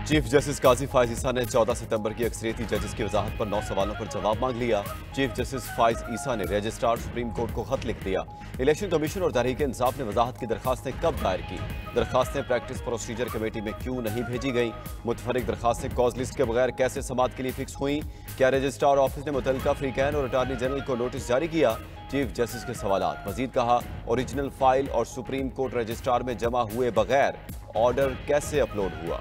Chief justice काजी फाइज ईसा ने 14 सितंबर की अक्सरियती जजेस की वजाहत पर 9 सवालों पर जवाब मांग लिया। चीफ जस्टिस फाइज ईसा ने रजिस्ट्रार सुप्रीम कोर्ट को खत लिख दिया। इलेक्शन कमीशन और तहरीक इंसाफ ने वजाहत की दरखास्तें कब दायर की, दरखास्तें प्रैक्टिस प्रोसीजर कमेटी में क्यों नहीं भेजी गई, मुतफरिक दरखास्तें कॉज लिस्ट के बगैर कैसे समाअत के लिए फिक्स हुई, क्या रजिस्ट्रार ऑफिस ने मुतल्लिका फ्रीकैन और अटार्नी जनरल को नोटिस जारी किया। चीफ जस्टिस के सवालात। मजीद कहा, ओरिजिनल फाइल और सुप्रीम कोर्ट रजिस्ट्रार में जमा हुए बगैर ऑर्डर कैसे अपलोड हुआ।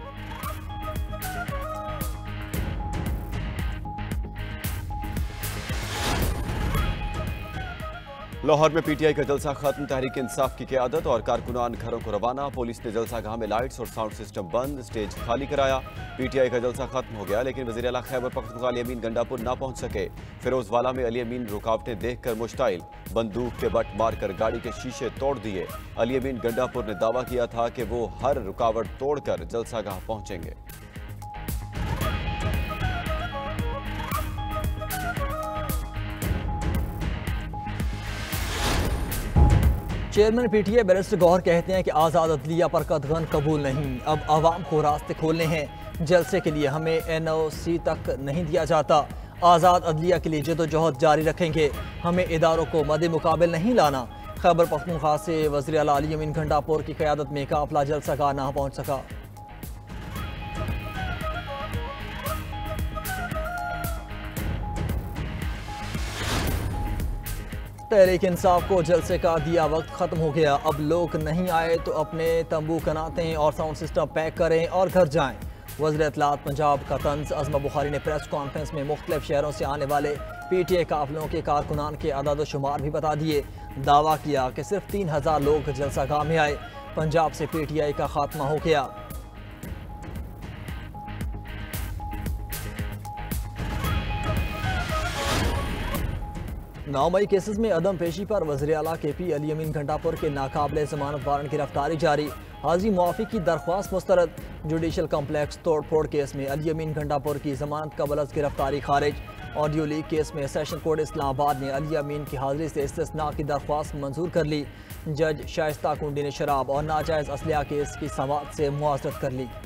लाहौर में पीटीआई का जलसा खत्म, तहरीक इंसाफ की क़यादत और कारकुनान घरों को रवाना। पुलिस ने जलसागाह में लाइट्स और साउंड सिस्टम बंद, स्टेज खाली कराया। पीटीआई का जलसा खत्म हो गया, लेकिन वज़ीर आला खैबर पख्तूनख्वा अली अमीन गंडापुर ना पहुंच सके। फिरोजवाला में अली अमीन रुकावटें देखकर मुश्ताइल, बंदूक के बट मारकर गाड़ी के शीशे तोड़ दिए। अली अमीन गंडापुर ने दावा किया था कि वो हर रुकावट तोड़कर जलसागाह पहुंचेंगे। चेयरमैन पीटीआई बैरिस्टर गौहर कहते हैं कि आज़ाद अदलिया पर कतगन कबूल नहीं, अब आवाम को रास्ते खोलने हैं। जलसे के लिए हमें एनओसी तक नहीं दिया जाता। आज़ाद अदलिया के लिए जदोजहद जारी रखेंगे, हमें इदारों को मद्दे मुकाबिल नहीं लाना। खैबर पख्तूनख्वा से वज़ीर आला अली अमीन गंडापुर की क़यादत में काफिला जलसागाह ना पहुँच सका। तहरीक इंसाफ को जलसे का दिया वक्त ख़त्म हो गया, अब लोग नहीं आए तो अपने तंबू कनातें और साउंड सिस्टम पैक करें और घर जाएं। वज़ीर इत्तलात पंजाब का तंज अज़मा बुखारी ने प्रेस कॉन्फ्रेंस में मुख्तलिफ शहरों से आने वाले पीटीआई काफिलों के कारकुनान के अदाद शुमार भी बता दिए। दावा किया कि सिर्फ 3000 लोग जलसागाह में आए, पंजाब से पीटीआई का खात्मा हो गया। 9 मई केसेस में अदम पेशी पर वज़ीर आला केपी अली अमीन गंडापुर के नाकाबिले ज़मानत वारंट गिरफ्तारी जारी, हाजिरी मुआफ़ी की दरख्वास्त मुस्तरद। जुडिशल कम्प्लेक्स तोड़ फोड़ केस में अली अमीन गंडापुर की ज़मानत कबल गिरफ्तारी खारिज। ऑडियो लीक केस में सेशन कोर्ट इस्लामाबाद ने अली अमीन की हाजिरी से इस्तिस्ना की दरख्वास्त मंजूर कर ली। जज शाइस्ता कुंडी ने शराब और नाजायज़ असलिया केस की समाअत से मुआज़रत कर ली।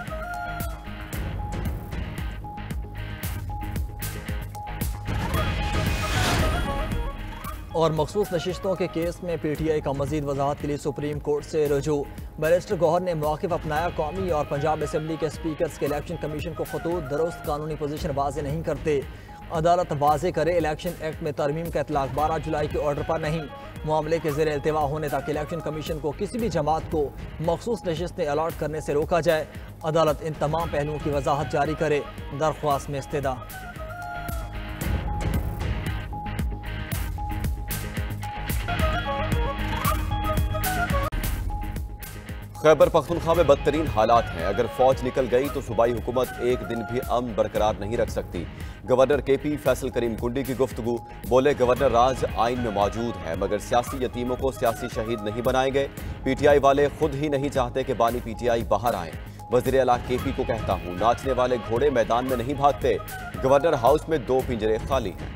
और मखसूस नशिस्तों के केस में पीटीआई का मजीद वजाहत के लिए सुप्रीम कोर्ट से रुजू। बैरिस्टर गौहर ने मौक़िफ़ अपनाया, कौमी और पंजाब असम्बली के स्पीकर्स के इलेक्शन कमीशन को खतूत दुरुस्त कानूनी पोजीशन वाज़े नहीं करते। अदालत वाज़े करे, इलेक्शन एक्ट में तरमीम का इतलाक 12 जुलाई के ऑर्डर पर नहीं। मामले के ज़ेर इल्तिवा होने तक इलेक्शन कमीशन को किसी भी जमात को मखसूस नशिस्तें अलॉट करने से रोका जाए। अदालत इन तमाम पहलुओं की वजाहत जारी करे। दरख्वास्त में इस्तदा। खैबर पख्तूनख्वा में बदतरीन हालात हैं, अगर फौज निकल गई तो सूबाई हुकूमत एक दिन भी अमन बरकरार नहीं रख सकती। गवर्नर केपी फैसल करीम कुंडी की गुफ्तगू। बोले, गवर्नर राज आइन में मौजूद है मगर सियासी यतीमों को सियासी शहीद नहीं बनाए गए। पीटीआई वाले खुद ही नहीं चाहते कि बानी पीटीआई बाहर आए। वज़ीर आला केपी को कहता हूँ, नाचने वाले घोड़े मैदान में नहीं भागते। गवर्नर हाउस में 2 पिंजरे खाली हैं।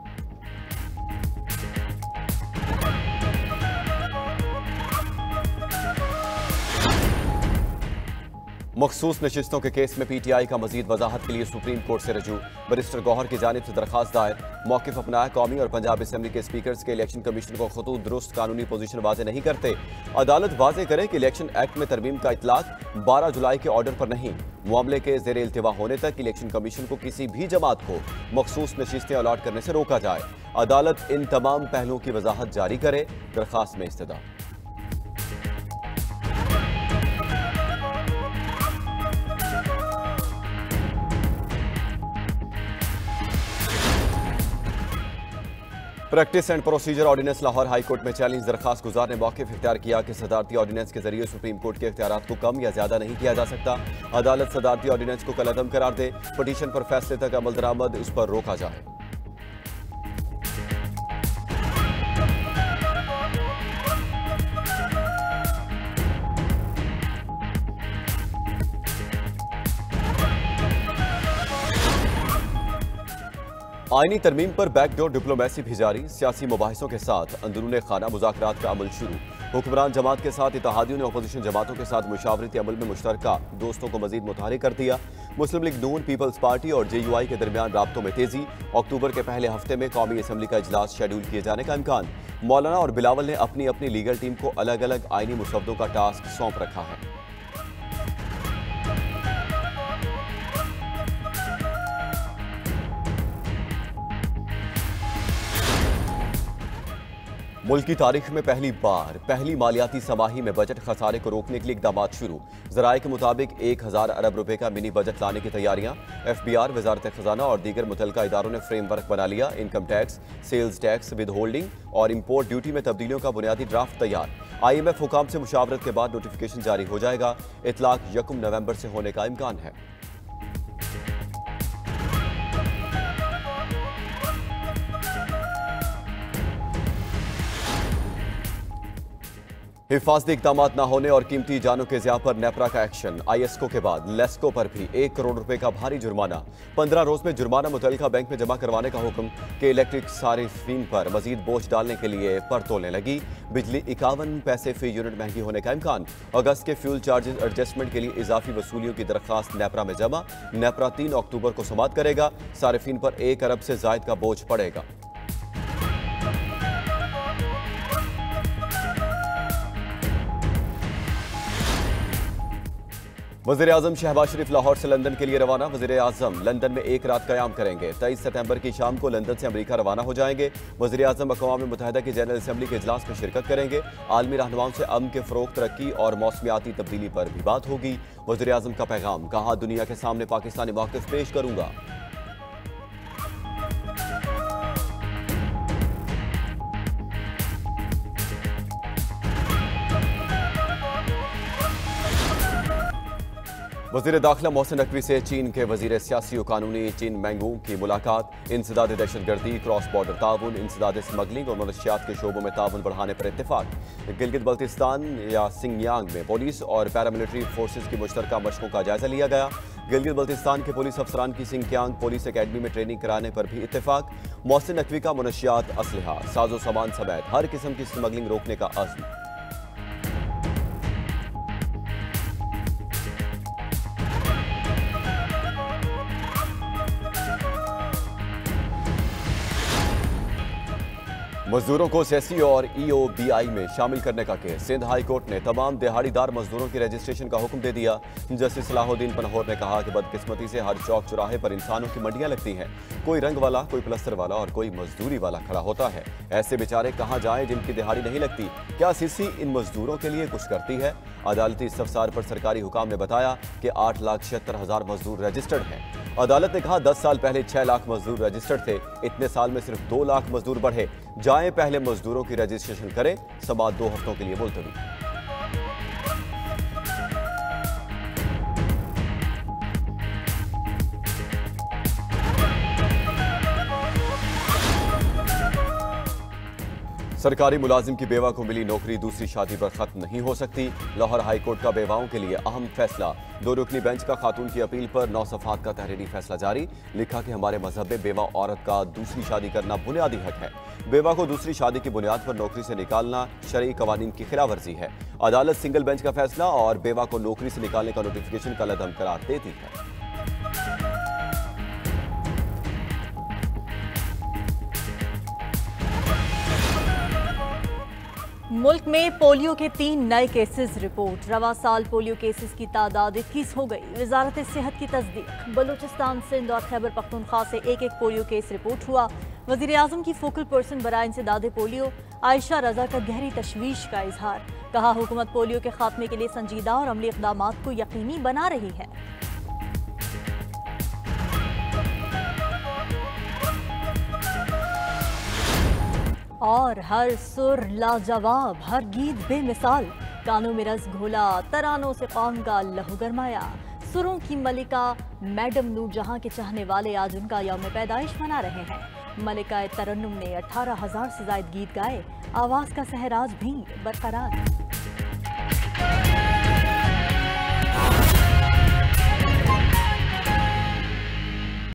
मखसूस नशिस्तों के केस में पीटीआई का मजीद वजाहत के लिए सुप्रीम कोर्ट से रजू। बैरिस्टर गौहर की जानिब से दरखास्त दायर, मौक़िफ़ अपनाया, कौमी और पंजाब असम्बली के स्पीकर्स के इलेक्शन कमीशन को खतूत दुरुस्त कानूनी पोजीशन वाजे नहीं करते। अदालत वाजे करे कि इलेक्शन एक्ट में तरमीम का इतलाक 12 जुलाई के ऑर्डर पर नहीं। मामले के ज़ेर इल्तिवा होने तक इलेक्शन कमीशन को किसी भी जमात को मखसूस नशिस्तें अलॉट करने से रोका जाए। अदालत इन तमाम पहलुओं की वजाहत जारी करे। दरखास्त में इस्तदा। Practice and procedure ordinance Lahore high court में चैलेंज। दरखास्त गुजार ने मौक़िफ़ इख्तियार किया कि सदारती ऑर्डिनेंस के जरिए सुप्रीम कोर्ट के इख्तियारात को कम या ज्यादा नहीं किया जा सकता। अदालत सदारती ऑर्डिनेंस को कलअदम करार दे, पटिशन पर फैसले तक अमल दरामद इस पर रोका जाए। आईनी तरमीम पर बैकडोर डिप्लोमेसी भी जारी। सियासी मुबाहिसों के साथ अंदरूनी खाना मुज़ाकरात का अमल शुरू। हुक्मरान जमात के साथ इत्तेहादियों ने अपोजिशन जमातों के साथ मुशावरती अमल में मुश्तरका दोस्तों को मजीद मुतहरिक कर दिया। मुस्लिम लीग नून, पीपल्स पार्टी और JUI के दरमियान राब्तों में तेजी। अक्टूबर के पहले हफ्ते में कौमी असम्बली का इजलास शेड्यूल किए जाने का इम्कान। मौलाना और बिलावल ने अपनी अपनी लीगल टीम को अलग अलग आईनी मुसवदों का टास्क सौंप रखा है। मुल्क की तारीख में पहली मालियाती समाही में बजट खसारे को रोकने के लिए इकदाम शुरू। ज़राए के मुताबिक 1000 अरब रुपए का मिनी बजट लाने की तैयारियां। FBR, वजारत खजाना और दीगर मुतल्लिका इदारों ने फ्रेमवर्क बना लिया। Income tax, sales tax, withholding और इम्पोर्ट ड्यूटी में तब्दीलियों का बुनियादी ड्राफ्ट तैयार। IMF हुकाम से मुशावरत के बाद नोटिफिकेशन जारी हो जाएगा। इतलाक 1 नवंबर से होने का इम्कान है। हिफाजती इक़दाम न होने और कीमती जानों के ज़िया पर नेपरा का एक्शन। ISCO के बाद लेस्को पर भी 1 करोड़ रुपए का भारी जुर्माना। 15 रोज में जुर्माना मुतल्लिका बैंक में जमा करवाने का हुक्म। के इलेक्ट्रिक सारिफीन पर मजीद बोझ डालने के लिए पर तोलने लगी। बिजली 51 पैसे फी यूनिट महंगी होने का इम्कान। अगस्त के फ्यूल चार्जेस एडजस्टमेंट के लिए इजाफी वसूलियों की दरख्वास्त नेपरा में जमा। नेपरा 3 अक्टूबर को समाअत करेगा। सारिफीन पर 1 अरब से जायद का बोझ पड़ेगा। वज़ीर आज़म शहबाज शरीफ लाहौर से लंदन के लिए रवाना। वज़ीर आज़म लंदन में 1 रात क़याम करेंगे। 23 सितंबर की शाम को लंदन से अमेरिका रवाना हो जाएंगे। वज़ीर आज़म अक़वाम मुत्तहिदा की जनरल असम्बली के इजलास में शिरकत करेंगे। आलमी रहनुमाओं से अमन के फ़रोग़, तरक्की और मौसमियाती तब्दीली पर भी बात होगी। वज़ीर आज़म का पैगाम, कहा दुनिया के सामने पाकिस्तानी मौक़िफ़ पेश करूँगा। वज़ीर दाखिला मोहसिन नकवी से चीन के वज़ीर सियासी और कानूनी चिन मैंगू की मुलाकात। इंसदाद दहशतगर्दी, क्रॉस बॉर्डर ताउन, इंसदाद स्मगलिंग और मनशियात के शोबों में ताउन बढ़ाने पर इत्तेफाक। गिलगित बल्तिस्तान या सिंगयांग में पुलिस और पैरामिलिट्री फोर्सेज की मुश्तरका मशकों का जायजा लिया गया। गिलगित बल्तिस्तान के पुलिस अफसरान की सिंगयांग पुलिस अकेडमी में ट्रेनिंग कराने पर भी इत्तेफाक। मोहसिन नकवी का मनशियात, असलहा, साजो सामान समेत हर किस्म की स्मगलिंग रोकने का अज़्म। मजदूरों को सेसी और EOBI में शामिल करने का केस। सिंध हाई कोर्ट ने तमाम दिहाड़ीदार मजदूरों के रजिस्ट्रेशन का हुक्म दे दिया। जस्टिस सलाहुद्दीन पनहोर ने कहा कि बदकिस्मती से हर चौक चौराहे पर इंसानों की मंडियां लगती हैं। कोई रंग वाला, कोई प्लस्तर वाला और कोई मजदूरी वाला खड़ा होता है। ऐसे बेचारे कहाँ जाएं जिनकी दिहाड़ी नहीं लगती? क्या सीसी इन मजदूरों के लिए कुछ करती है? अदालती इस्तफसार पर सरकारी हुकाम ने बताया कि 8,76,000 मजदूर रजिस्टर्ड हैं। अदालत ने कहा 10 साल पहले 6 लाख मजदूर रजिस्टर्ड थे। इतने साल में सिर्फ 2 लाख मजदूर बढ़े। जाएं पहले मजदूरों की रजिस्ट्रेशन करें। समाअत 2 हफ्तों के लिए मुलतवी। सरकारी मुलाजिम की बेवा को मिली नौकरी दूसरी शादी पर खत्म नहीं हो सकती। लाहौर हाई कोर्ट का बेवाओं के लिए अहम फैसला। 2 रुकनी बेंच का खातून की अपील पर 9 सफ़हात का तहरीरी फैसला जारी। लिखा कि हमारे मजहब में बेवा औरत का दूसरी शादी करना बुनियादी हक है। बेवा को दूसरी शादी की बुनियाद पर नौकरी से निकालना शरई कवानीन की खिलाफवर्जी है। अदालत सिंगल बेंच का फैसला और बेवा को नौकरी से निकालने का नोटिफिकेशन का लदम करार देती है। मुल्क में पोलियो के 3 नए केसेस रिपोर्ट। रवा साल पोलियो केसेस की तादाद 21 हो गई। वजारत सेहत की तस्दीक। बलूचिस्तान, सिंध और खैबर पख्तूनख्वा से 1-1 पोलियो केस रिपोर्ट हुआ। वज़ीर आज़म की फोकल पर्सन बराए इंसदाद पोलियो आयशा रजा का गहरी तशवीश का इजहार। कहा हुकूमत पोलियो के खात्मे के लिए संजीदा और अमली इक़दामात को यकीनी बना रही है। और हर सुर लाजवाब, हर गीत बेमिसाल। कानों में रस घोला, तरानों से कौम का लहू गरमाया। सुरों की मलिका मैडम नूरजहां के चाहने वाले आज उनका यौम पैदाइश मना रहे हैं। मलिका तरन्नुम ने 18,000 से ज्यादा गीत गाए। आवाज का सहराज भी बरकरार।